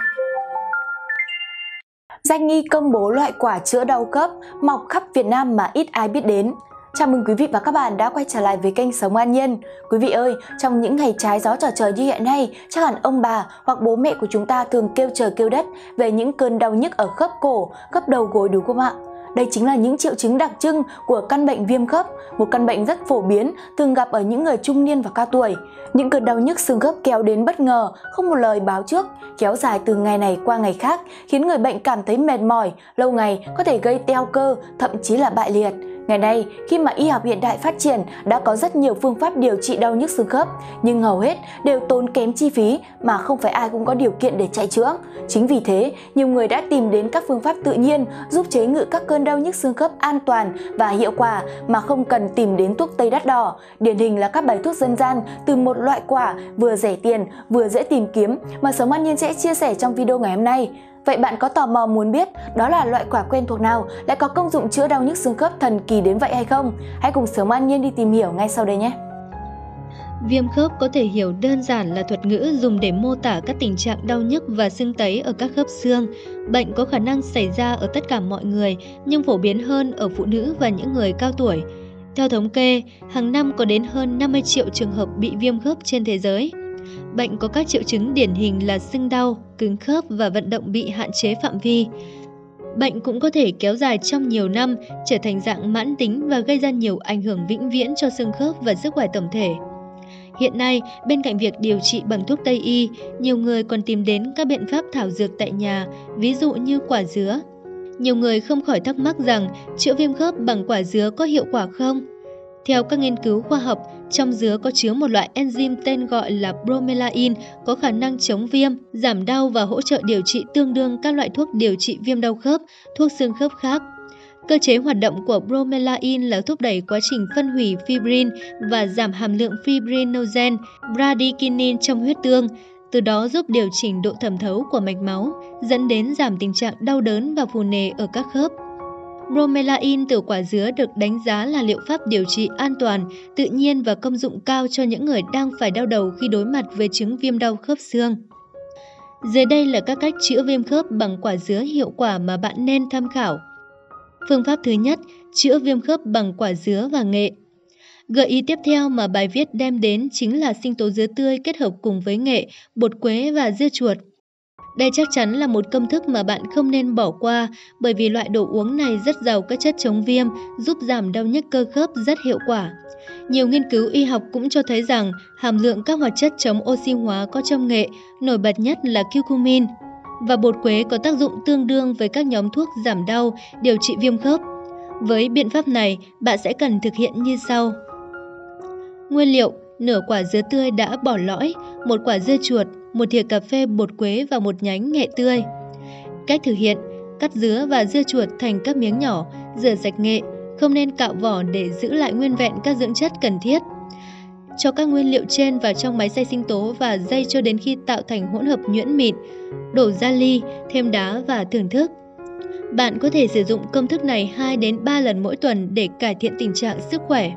Danh nghi công bố loại quả chữa đau khớp mọc khắp Việt Nam mà ít ai biết đến. Chào mừng quý vị và các bạn đã quay trở lại với kênh Sống An Nhiên. Quý vị ơi, trong những ngày trái gió trở trời như hiện nay, chắc hẳn ông bà hoặc bố mẹ của chúng ta thường kêu trời kêu đất về những cơn đau nhức ở khớp cổ, khớp đầu gối, đúng không ạ? Đây chính là những triệu chứng đặc trưng của căn bệnh viêm khớp, một căn bệnh rất phổ biến, thường gặp ở những người trung niên và cao tuổi. Những cơn đau nhức xương khớp kéo đến bất ngờ, không một lời báo trước, kéo dài từ ngày này qua ngày khác, khiến người bệnh cảm thấy mệt mỏi, lâu ngày có thể gây teo cơ, thậm chí là bại liệt. Ngày nay, khi mà y học hiện đại phát triển, đã có rất nhiều phương pháp điều trị đau nhức xương khớp, nhưng hầu hết đều tốn kém chi phí mà không phải ai cũng có điều kiện để chạy chữa. Chính vì thế, nhiều người đã tìm đến các phương pháp tự nhiên giúp chế ngự các cơn đau nhức xương khớp an toàn và hiệu quả mà không cần tìm đến thuốc tây đắt đỏ. Điển hình là các bài thuốc dân gian từ một loại quả vừa rẻ tiền vừa dễ tìm kiếm mà Sống An Nhiên sẽ chia sẻ trong video ngày hôm nay. Vậy bạn có tò mò muốn biết đó là loại quả quen thuộc nào lại có công dụng chữa đau nhức xương khớp thần kỳ đến vậy hay không? Hãy cùng Sống An Nhiên đi tìm hiểu ngay sau đây nhé! Viêm khớp có thể hiểu đơn giản là thuật ngữ dùng để mô tả các tình trạng đau nhức và sưng tấy ở các khớp xương. Bệnh có khả năng xảy ra ở tất cả mọi người, nhưng phổ biến hơn ở phụ nữ và những người cao tuổi. Theo thống kê, hàng năm có đến hơn 50 triệu trường hợp bị viêm khớp trên thế giới. Bệnh có các triệu chứng điển hình là sưng đau, cứng khớp và vận động bị hạn chế phạm vi. Bệnh cũng có thể kéo dài trong nhiều năm, trở thành dạng mãn tính và gây ra nhiều ảnh hưởng vĩnh viễn cho xương khớp và sức khỏe tổng thể. Hiện nay, bên cạnh việc điều trị bằng thuốc Tây y, nhiều người còn tìm đến các biện pháp thảo dược tại nhà, ví dụ như quả dứa. Nhiều người không khỏi thắc mắc rằng chữa viêm khớp bằng quả dứa có hiệu quả không? Theo các nghiên cứu khoa học, trong dứa có chứa một loại enzyme tên gọi là bromelain có khả năng chống viêm, giảm đau và hỗ trợ điều trị tương đương các loại thuốc điều trị viêm đau khớp, thuốc xương khớp khác. Cơ chế hoạt động của bromelain là thúc đẩy quá trình phân hủy fibrin và giảm hàm lượng fibrinogen, bradykinin trong huyết tương, từ đó giúp điều chỉnh độ thẩm thấu của mạch máu, dẫn đến giảm tình trạng đau đớn và phù nề ở các khớp. Bromelain từ quả dứa được đánh giá là liệu pháp điều trị an toàn, tự nhiên và công dụng cao cho những người đang phải đau đầu khi đối mặt với chứng viêm đau khớp xương. Dưới đây là các cách chữa viêm khớp bằng quả dứa hiệu quả mà bạn nên tham khảo. Phương pháp thứ nhất, chữa viêm khớp bằng quả dứa và nghệ. Gợi ý tiếp theo mà bài viết đem đến chính là sinh tố dứa tươi kết hợp cùng với nghệ, bột quế và dưa chuột. Đây chắc chắn là một công thức mà bạn không nên bỏ qua bởi vì loại đồ uống này rất giàu các chất chống viêm, giúp giảm đau nhức cơ khớp rất hiệu quả. Nhiều nghiên cứu y học cũng cho thấy rằng hàm lượng các hoạt chất chống oxy hóa có trong nghệ, nổi bật nhất là curcumin, và bột quế có tác dụng tương đương với các nhóm thuốc giảm đau, điều trị viêm khớp. Với biện pháp này, bạn sẽ cần thực hiện như sau. Nguyên liệu: nửa quả dứa tươi đã bỏ lõi, một quả dưa chuột, một thìa cà phê bột quế và một nhánh nghệ tươi. Cách thực hiện: cắt dứa và dưa chuột thành các miếng nhỏ, rửa sạch nghệ, không nên cạo vỏ để giữ lại nguyên vẹn các dưỡng chất cần thiết. Cho các nguyên liệu trên vào trong máy xay sinh tố và xay cho đến khi tạo thành hỗn hợp nhuyễn mịn. Đổ ra ly, thêm đá và thưởng thức. Bạn có thể sử dụng công thức này 2 đến 3 lần mỗi tuần để cải thiện tình trạng sức khỏe.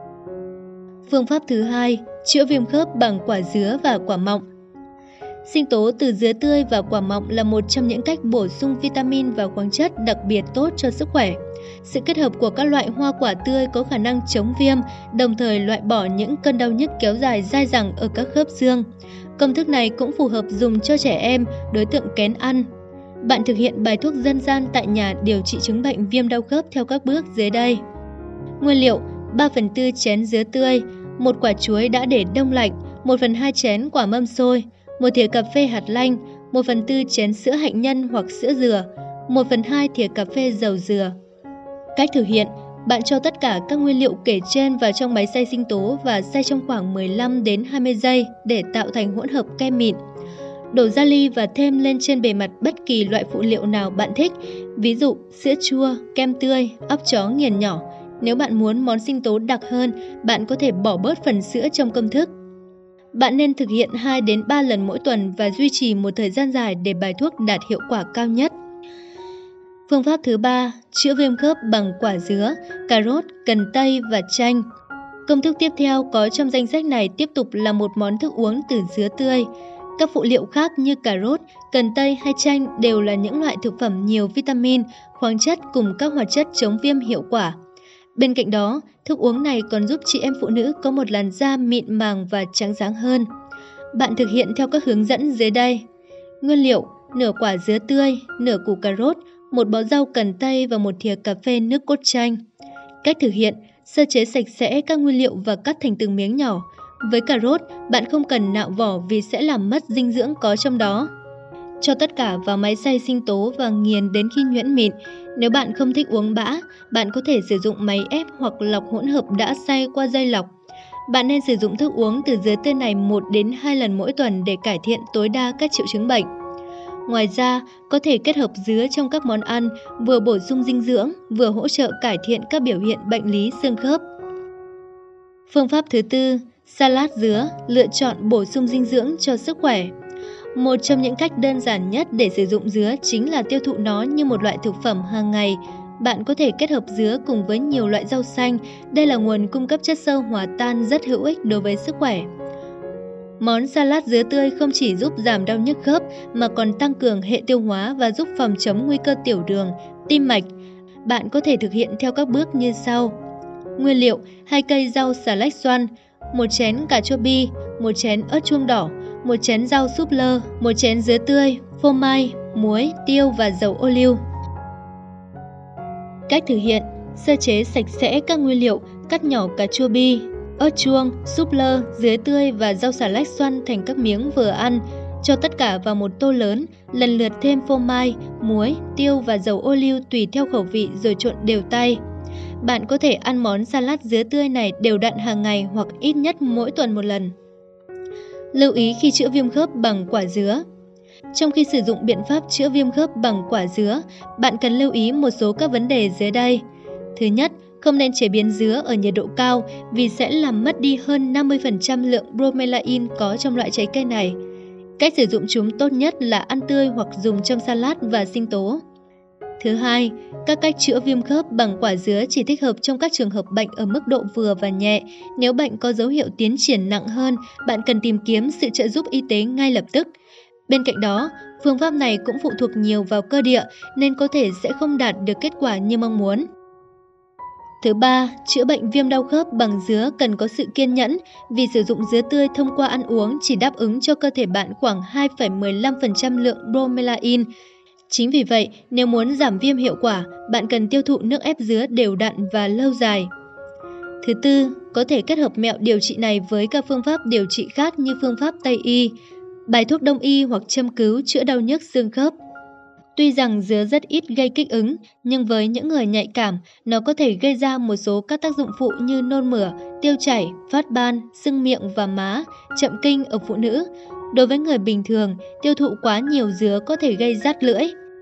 Phương pháp thứ hai, chữa viêm khớp bằng quả dứa và quả mọng. Sinh tố từ dứa tươi và quả mọng là một trong những cách bổ sung vitamin và khoáng chất đặc biệt tốt cho sức khỏe. Sự kết hợp của các loại hoa quả tươi có khả năng chống viêm, đồng thời loại bỏ những cơn đau nhức kéo dài dai dẳng ở các khớp xương. Công thức này cũng phù hợp dùng cho trẻ em, đối tượng kén ăn. Bạn thực hiện bài thuốc dân gian tại nhà điều trị chứng bệnh viêm đau khớp theo các bước dưới đây. Nguyên liệu: 3/4 chén dứa tươi, một quả chuối đã để đông lạnh, 1/2 chén quả mâm xôi, một thìa cà phê hạt lanh, 1/4 chén sữa hạnh nhân hoặc sữa dừa, 1/2 thìa cà phê dầu dừa. Cách thực hiện: bạn cho tất cả các nguyên liệu kể trên vào trong máy xay sinh tố và xay trong khoảng 15 đến 20 giây để tạo thành hỗn hợp kem mịn. Đổ ra ly và thêm lên trên bề mặt bất kỳ loại phụ liệu nào bạn thích, ví dụ sữa chua, kem tươi, óc chó nghiền nhỏ. Nếu bạn muốn món sinh tố đặc hơn, bạn có thể bỏ bớt phần sữa trong công thức. Bạn nên thực hiện 2 đến 3 lần mỗi tuần và duy trì một thời gian dài để bài thuốc đạt hiệu quả cao nhất. Phương pháp thứ ba, chữa viêm khớp bằng quả dứa, cà rốt, cần tây và chanh. Công thức tiếp theo có trong danh sách này tiếp tục là một món thức uống từ dứa tươi. Các phụ liệu khác như cà rốt, cần tây hay chanh đều là những loại thực phẩm nhiều vitamin, khoáng chất cùng các hoạt chất chống viêm hiệu quả. Bên cạnh đó, thức uống này còn giúp chị em phụ nữ có một làn da mịn màng và trắng sáng hơn. Bạn thực hiện theo các hướng dẫn dưới đây. Nguyên liệu: nửa quả dứa tươi, nửa củ cà rốt, một bó rau cần tây và một thìa cà phê nước cốt chanh. Cách thực hiện: sơ chế sạch sẽ các nguyên liệu và cắt thành từng miếng nhỏ. Với cà rốt, bạn không cần nạo vỏ vì sẽ làm mất dinh dưỡng có trong đó. Cho tất cả vào máy xay sinh tố và nghiền đến khi nhuyễn mịn. Nếu bạn không thích uống bã, bạn có thể sử dụng máy ép hoặc lọc hỗn hợp đã xay qua dây lọc. Bạn nên sử dụng thức uống từ dứa tươi này 1 đến 2 lần mỗi tuần để cải thiện tối đa các triệu chứng bệnh. Ngoài ra, có thể kết hợp dứa trong các món ăn, vừa bổ sung dinh dưỡng, vừa hỗ trợ cải thiện các biểu hiện bệnh lý xương khớp. Phương pháp thứ tư, salad dứa, lựa chọn bổ sung dinh dưỡng cho sức khỏe. Một trong những cách đơn giản nhất để sử dụng dứa chính là tiêu thụ nó như một loại thực phẩm hàng ngày. Bạn có thể kết hợp dứa cùng với nhiều loại rau xanh, đây là nguồn cung cấp chất xơ hòa tan rất hữu ích đối với sức khỏe. Món salad dứa tươi không chỉ giúp giảm đau nhức khớp mà còn tăng cường hệ tiêu hóa và giúp phòng chống nguy cơ tiểu đường, tim mạch. Bạn có thể thực hiện theo các bước như sau. Nguyên liệu: 2 cây rau xà lách xoăn, 1 chén cà chua bi, 1 chén ớt chuông đỏ, 1 chén rau súp lơ, 1 chén dứa tươi, phô mai, muối, tiêu và dầu ô liu. Cách thực hiện: sơ chế sạch sẽ các nguyên liệu, cắt nhỏ cà chua bi, ớt chuông, súp lơ, dứa tươi và rau xà lách xoăn thành các miếng vừa ăn. Cho tất cả vào một tô lớn, lần lượt thêm phô mai, muối, tiêu và dầu ô liu tùy theo khẩu vị rồi trộn đều tay. Bạn có thể ăn món salad dứa tươi này đều đặn hàng ngày hoặc ít nhất mỗi tuần một lần. Lưu ý khi chữa viêm khớp bằng quả dứa. Trong khi sử dụng biện pháp chữa viêm khớp bằng quả dứa, bạn cần lưu ý một số các vấn đề dưới đây. Thứ nhất, không nên chế biến dứa ở nhiệt độ cao vì sẽ làm mất đi hơn 50% lượng bromelain có trong loại trái cây này. Cách sử dụng chúng tốt nhất là ăn tươi hoặc dùng trong salad và sinh tố. Thứ hai, các cách chữa viêm khớp bằng quả dứa chỉ thích hợp trong các trường hợp bệnh ở mức độ vừa và nhẹ. Nếu bệnh có dấu hiệu tiến triển nặng hơn, bạn cần tìm kiếm sự trợ giúp y tế ngay lập tức. Bên cạnh đó, phương pháp này cũng phụ thuộc nhiều vào cơ địa nên có thể sẽ không đạt được kết quả như mong muốn. Thứ ba, chữa bệnh viêm đau khớp bằng dứa cần có sự kiên nhẫn vì sử dụng dứa tươi thông qua ăn uống chỉ đáp ứng cho cơ thể bạn khoảng 2,15% lượng bromelain. Chính vì vậy, nếu muốn giảm viêm hiệu quả, bạn cần tiêu thụ nước ép dứa đều đặn và lâu dài. Thứ tư, có thể kết hợp mẹo điều trị này với các phương pháp điều trị khác như phương pháp Tây y, bài thuốc Đông y hoặc châm cứu chữa đau nhức xương khớp. Tuy rằng dứa rất ít gây kích ứng, nhưng với những người nhạy cảm, nó có thể gây ra một số các tác dụng phụ như nôn mửa, tiêu chảy, phát ban, sưng miệng và má, chậm kinh ở phụ nữ. Đối với người bình thường, tiêu thụ quá nhiều dứa có thể gây rát lưỡi.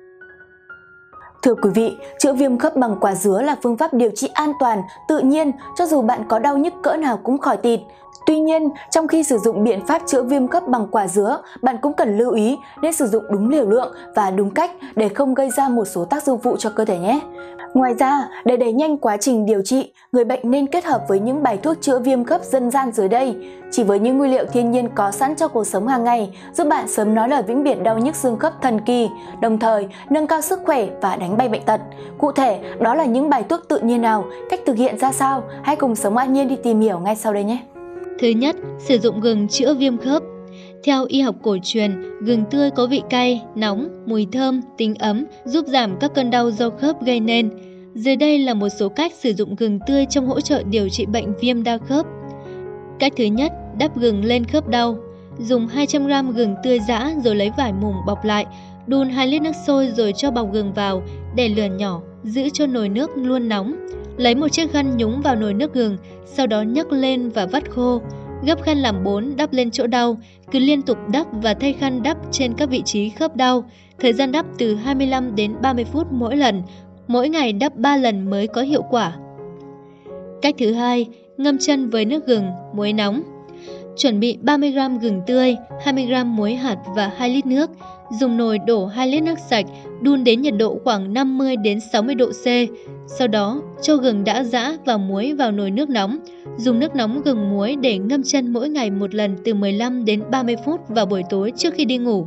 Thưa quý vị, chữa viêm khớp bằng quả dứa là phương pháp điều trị an toàn, tự nhiên, cho dù bạn có đau nhức cỡ nào cũng khỏi tịt. Tuy nhiên, trong khi sử dụng biện pháp chữa viêm khớp bằng quả dứa, bạn cũng cần lưu ý nên sử dụng đúng liều lượng và đúng cách để không gây ra một số tác dụng phụ cho cơ thể nhé. Ngoài ra, để đẩy nhanh quá trình điều trị, người bệnh nên kết hợp với những bài thuốc chữa viêm khớp dân gian dưới đây. Chỉ với những nguyên liệu thiên nhiên có sẵn cho cuộc sống hàng ngày, giúp bạn sớm nói lời vĩnh biệt đau nhức xương khớp thần kỳ, đồng thời nâng cao sức khỏe và đánh bay bệnh tật. Cụ thể, đó là những bài thuốc tự nhiên nào, cách thực hiện ra sao? Hãy cùng Sống An Nhiên đi tìm hiểu ngay sau đây nhé! Thứ nhất, sử dụng gừng chữa viêm khớp. Theo y học cổ truyền, gừng tươi có vị cay, nóng, mùi thơm, tính ấm, giúp giảm các cơn đau do khớp gây nên. Dưới đây là một số cách sử dụng gừng tươi trong hỗ trợ điều trị bệnh viêm đa khớp. Cách thứ nhất, đắp gừng lên khớp đau. Dùng 200g gừng tươi giã rồi lấy vải mùng bọc lại, đun 2 lít nước sôi rồi cho bọc gừng vào, để lửa nhỏ, giữ cho nồi nước luôn nóng. Lấy một chiếc khăn nhúng vào nồi nước gừng, sau đó nhấc lên và vắt khô. Gấp khăn làm 4 đắp lên chỗ đau, cứ liên tục đắp và thay khăn đắp trên các vị trí khớp đau. Thời gian đắp từ 25 đến 30 phút mỗi lần, mỗi ngày đắp 3 lần mới có hiệu quả. Cách thứ hai, ngâm chân với nước gừng, muối nóng. Chuẩn bị 30g gừng tươi, 20g muối hạt và 2 lít nước. Dùng nồi đổ 2 lít nước sạch, đun đến nhiệt độ khoảng 50 đến 60 độ C. Sau đó, cho gừng đã giã và muối vào nồi nước nóng. Dùng nước nóng gừng muối để ngâm chân mỗi ngày một lần từ 15 đến 30 phút vào buổi tối trước khi đi ngủ.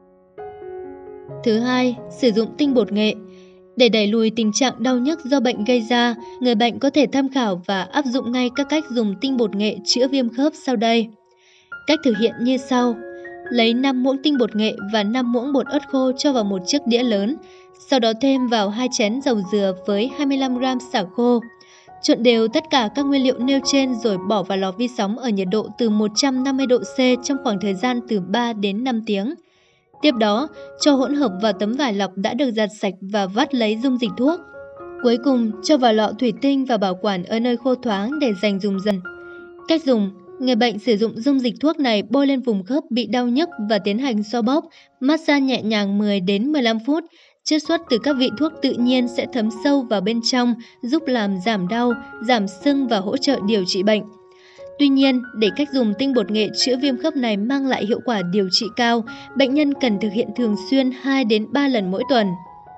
Thứ hai, sử dụng tinh bột nghệ. Để đẩy lùi tình trạng đau nhức do bệnh gây ra, người bệnh có thể tham khảo và áp dụng ngay các cách dùng tinh bột nghệ chữa viêm khớp sau đây. Cách thực hiện như sau. Lấy 5 muỗng tinh bột nghệ và 5 muỗng bột ớt khô cho vào một chiếc đĩa lớn. Sau đó thêm vào 2 chén dầu dừa với 25g sả khô. Trộn đều tất cả các nguyên liệu nêu trên rồi bỏ vào lò vi sóng ở nhiệt độ từ 150 độ C trong khoảng thời gian từ 3 đến 5 tiếng. Tiếp đó, cho hỗn hợp vào tấm vải lọc đã được giặt sạch và vắt lấy dung dịch thuốc. Cuối cùng, cho vào lọ thủy tinh và bảo quản ở nơi khô thoáng để dành dùng dần. Cách dùng: người bệnh sử dụng dung dịch thuốc này bôi lên vùng khớp bị đau nhức và tiến hành xoa bóp, massage nhẹ nhàng 10 đến 15 phút. Chiết xuất từ các vị thuốc tự nhiên sẽ thấm sâu vào bên trong, giúp làm giảm đau, giảm sưng và hỗ trợ điều trị bệnh. Tuy nhiên, để cách dùng tinh bột nghệ chữa viêm khớp này mang lại hiệu quả điều trị cao, bệnh nhân cần thực hiện thường xuyên 2 đến 3 lần mỗi tuần.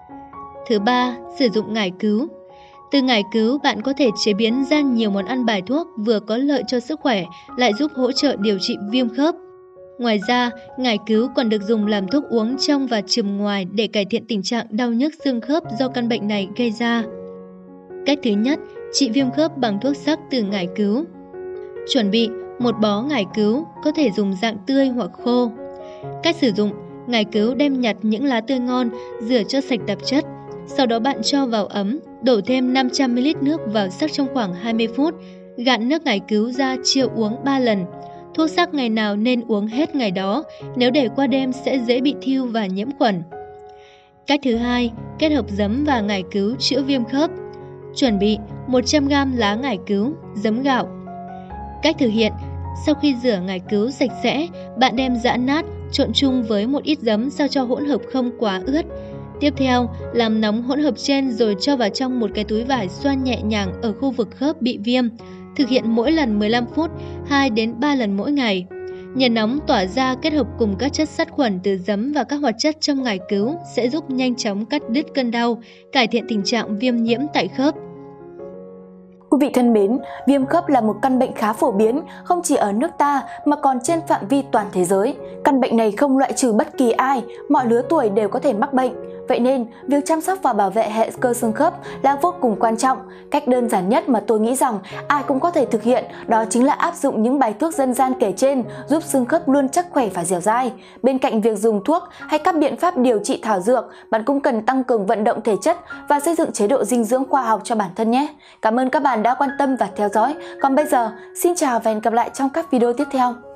Thứ ba, sử dụng ngải cứu. Từ ngải cứu, bạn có thể chế biến ra nhiều món ăn bài thuốc vừa có lợi cho sức khỏe, lại giúp hỗ trợ điều trị viêm khớp. Ngoài ra, ngải cứu còn được dùng làm thuốc uống trong và chườm ngoài để cải thiện tình trạng đau nhức xương khớp do căn bệnh này gây ra. Cách thứ nhất, trị viêm khớp bằng thuốc sắc từ ngải cứu. Chuẩn bị một bó ngải cứu, có thể dùng dạng tươi hoặc khô. Cách sử dụng: ngải cứu đem nhặt những lá tươi ngon, rửa cho sạch tạp chất. Sau đó bạn cho vào ấm, đổ thêm 500ml nước vào sắc trong khoảng 20 phút. Gạn nước ngải cứu ra chia uống 3 lần. Thuốc sắc ngày nào nên uống hết ngày đó, nếu để qua đêm sẽ dễ bị thiêu và nhiễm khuẩn. Cách thứ hai, kết hợp giấm và ngải cứu chữa viêm khớp. Chuẩn bị 100g lá ngải cứu, giấm gạo. Cách thực hiện: sau khi rửa ngải cứu sạch sẽ, bạn đem giã nát, trộn chung với một ít giấm sao cho hỗn hợp không quá ướt. Tiếp theo, làm nóng hỗn hợp trên rồi cho vào trong một cái túi vải xoa nhẹ nhàng ở khu vực khớp bị viêm. Thực hiện mỗi lần 15 phút, 2 đến 3 lần mỗi ngày. Nhiệt nóng tỏa ra kết hợp cùng các chất sát khuẩn từ giấm và các hoạt chất trong ngải cứu sẽ giúp nhanh chóng cắt đứt cơn đau, cải thiện tình trạng viêm nhiễm tại khớp. Quý vị thân mến, viêm khớp là một căn bệnh khá phổ biến, không chỉ ở nước ta mà còn trên phạm vi toàn thế giới. Căn bệnh này không loại trừ bất kỳ ai, mọi lứa tuổi đều có thể mắc bệnh. Vậy nên, việc chăm sóc và bảo vệ hệ cơ xương khớp là vô cùng quan trọng. Cách đơn giản nhất mà tôi nghĩ rằng ai cũng có thể thực hiện đó chính là áp dụng những bài thuốc dân gian kể trên, giúp xương khớp luôn chắc khỏe và dẻo dai. Bên cạnh việc dùng thuốc hay các biện pháp điều trị thảo dược, bạn cũng cần tăng cường vận động thể chất và xây dựng chế độ dinh dưỡng khoa học cho bản thân nhé. Cảm ơn các bạn đã quan tâm và theo dõi. Còn bây giờ, xin chào và hẹn gặp lại trong các video tiếp theo.